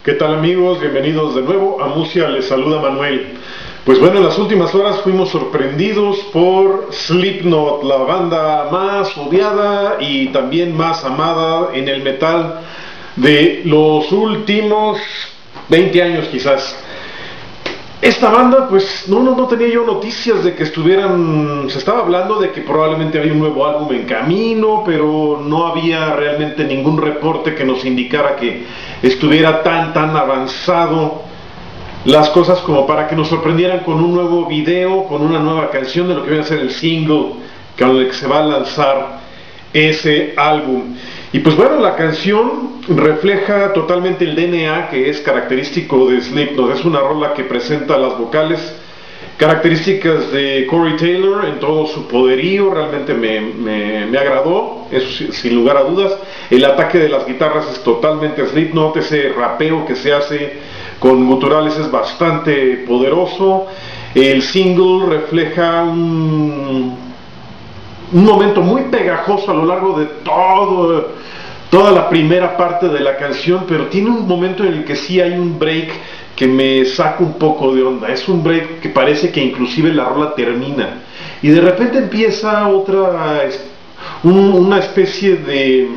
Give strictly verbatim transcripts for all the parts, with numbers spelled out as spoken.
¿Qué tal, amigos? Bienvenidos de nuevo a Musia, les saluda Manuel. Pues bueno, en las últimas horas fuimos sorprendidos por Slipknot, la banda más odiada y también más amada en el metal de los últimos veinte años quizás. Esta banda, pues no, no, no tenía yo noticias de que estuvieran, se estaba hablando de que probablemente había un nuevo álbum en camino, pero no había realmente ningún reporte que nos indicara que estuviera tan, tan avanzado las cosas como para que nos sorprendieran con un nuevo video, con una nueva canción de lo que viene a ser el single con el que se va a lanzar ese álbum. Y pues bueno, la canción refleja totalmente el D N A que es característico de Slipknot. Es una rola que presenta las vocales características de Corey Taylor en todo su poderío. Realmente me, me, me agradó, eso sin lugar a dudas. El ataque de las guitarras es totalmente Slipknot. Ese rapeo que se hace con guturales es bastante poderoso. El single refleja un... un momento muy pegajoso a lo largo de todo, toda la primera parte de la canción, pero tiene un momento en el que sí hay un break que me saca un poco de onda. Es un break que parece que inclusive la rola termina y de repente empieza otra, un, una especie de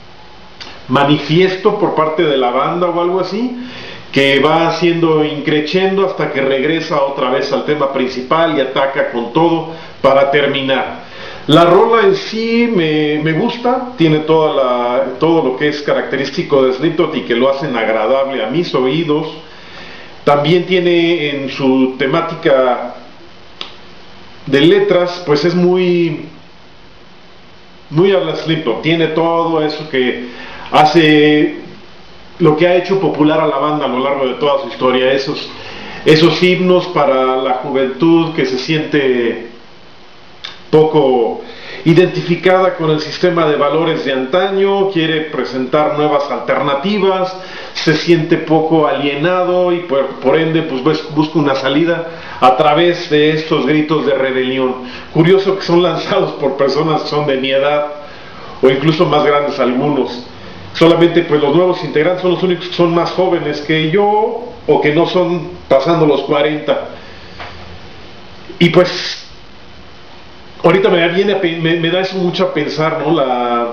manifiesto por parte de la banda o algo así, que va haciendo increciendo hasta que regresa otra vez al tema principal y ataca con todo para terminar. La rola en sí me, me gusta, tiene toda la, todo lo que es característico de Slipknot y que lo hacen agradable a mis oídos. También tiene en su temática de letras, pues es muy, muy a la Slipknot, tiene todo eso que hace, lo que ha hecho popular a la banda a lo largo de toda su historia, esos, esos himnos para la juventud que se siente poco identificada con el sistema de valores de antaño, quiere presentar nuevas alternativas, se siente poco alienado y por, por ende pues busca una salida a través de estos gritos de rebelión. Curioso que son lanzados por personas que son de mi edad o incluso más grandes algunos. Solamente pues los nuevos integrantes son los únicos que son más jóvenes que yo o que no son pasando los cuarenta. Y pues ahorita me, viene, me, me da eso mucho a pensar, ¿no? La,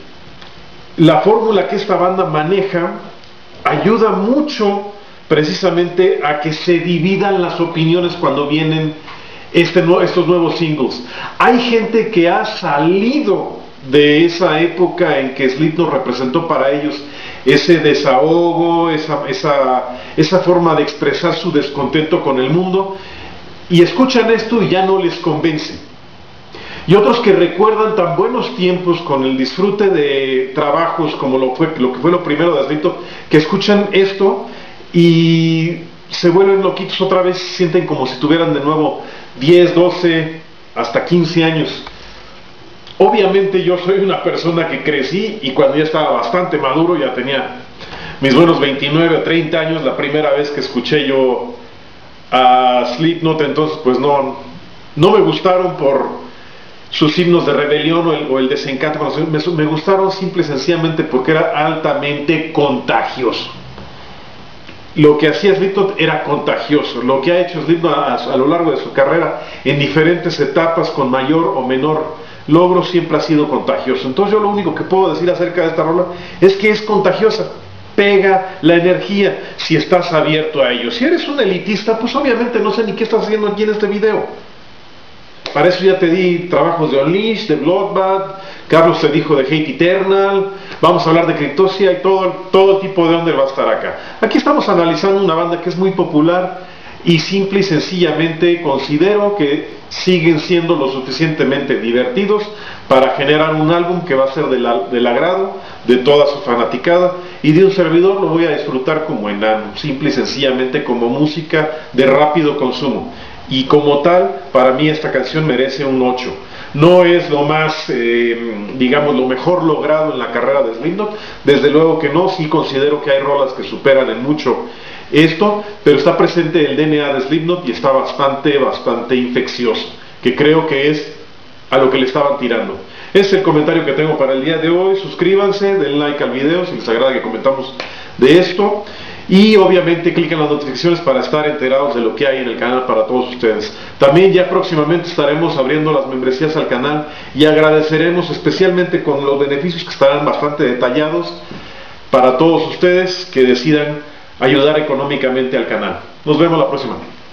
la fórmula que esta banda maneja ayuda mucho precisamente a que se dividan las opiniones cuando vienen este, estos nuevos singles. Hay gente que ha salido de esa época en que Slipknot representó para ellos ese desahogo, esa, esa, esa forma de expresar su descontento con el mundo, y escuchan esto y ya no les convence. Y otros que recuerdan tan buenos tiempos con el disfrute de trabajos como lo, fue, lo que fue lo primero de Slipknot, que escuchan esto y se vuelven loquitos otra vez, se sienten como si tuvieran de nuevo diez, doce, hasta quince años. Obviamente yo soy una persona que crecí y cuando ya estaba bastante maduro, ya tenía mis buenos veintinueve o treinta años, la primera vez que escuché yo a Slipknot, entonces pues no, no me gustaron por sus himnos de rebelión o el, o el desencanto, me, me gustaron simple y sencillamente porque era altamente contagioso. Lo que hacía Slipknot era contagioso. Lo que ha hecho Slipknot a, a lo largo de su carrera en diferentes etapas con mayor o menor logro siempre ha sido contagioso. Entonces yo lo único que puedo decir acerca de esta rola es que es contagiosa, pega la energía si estás abierto a ello. Si eres un elitista, pues obviamente no sé ni qué estás haciendo aquí en este video. Para eso ya te di trabajos de Unleashed, de Bloodbath, Carlos te dijo de Hate Eternal, vamos a hablar de Cryptosia y todo, todo tipo de under va a estar acá. Aquí estamos analizando una banda que es muy popular y simple y sencillamente considero que siguen siendo lo suficientemente divertidos para generar un álbum que va a ser del, del agrado de toda su fanaticada, y de un servidor lo voy a disfrutar como enano, simple y sencillamente como música de rápido consumo. Y como tal, para mí esta canción merece un ocho. No es lo más, eh, digamos, lo mejor logrado en la carrera de Slipknot, desde luego que no, sí considero que hay rolas que superan en mucho esto, pero está presente el D N A de Slipknot y está bastante, bastante infeccioso, que creo que es a lo que le estaban tirando. Ese es el comentario que tengo para el día de hoy. Suscríbanse, den like al video si les agrada que comentamos de esto. y obviamente cliquen las notificaciones para estar enterados de lo que hay en el canal para todos ustedes. También ya próximamente estaremos abriendo las membresías al canal y agradeceremos especialmente con los beneficios que estarán bastante detallados para todos ustedes que decidan ayudar económicamente al canal. Nos vemos la próxima.